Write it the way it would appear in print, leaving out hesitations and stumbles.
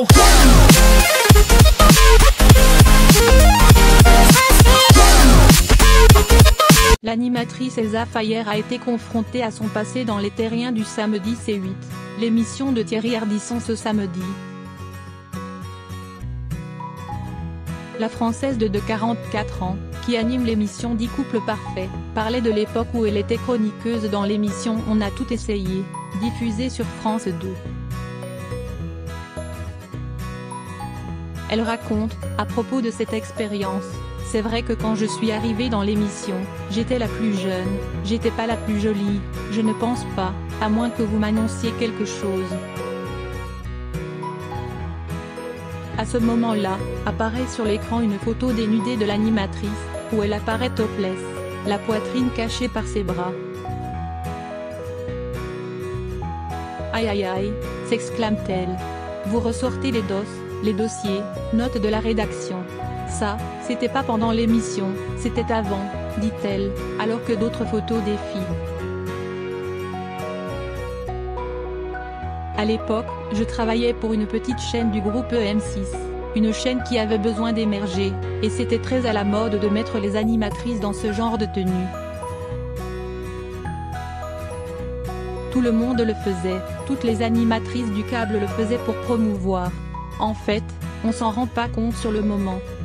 go. L'animatrice Elsa Fayer a été confrontée à son passé dans Les Terriens du samedi C8, l'émission de Thierry Ardisson ce samedi. La Française de 44 ans, qui anime l'émission 10 couples parfaits, parlait de l'époque où elle était chroniqueuse dans l'émission On a tout essayé, diffusée sur France 2. Elle raconte, à propos de cette expérience: c'est vrai que quand je suis arrivée dans l'émission, j'étais la plus jeune, j'étais pas la plus jolie, je ne pense pas, à moins que vous m'annonciez quelque chose. À ce moment-là, apparaît sur l'écran une photo dénudée de l'animatrice, où elle apparaît topless, la poitrine cachée par ses bras. Aïe aïe aïe, s'exclame-t-elle. Vous ressortez les dossiers, notes de la rédaction. Ça, c'était pas pendant l'émission, c'était avant, dit-elle, alors que d'autres photos défilent. À l'époque, je travaillais pour une petite chaîne du groupe M6, une chaîne qui avait besoin d'émerger, et c'était très à la mode de mettre les animatrices dans ce genre de tenue. Tout le monde le faisait, toutes les animatrices du câble le faisaient pour promouvoir. En fait, on s'en rend pas compte sur le moment.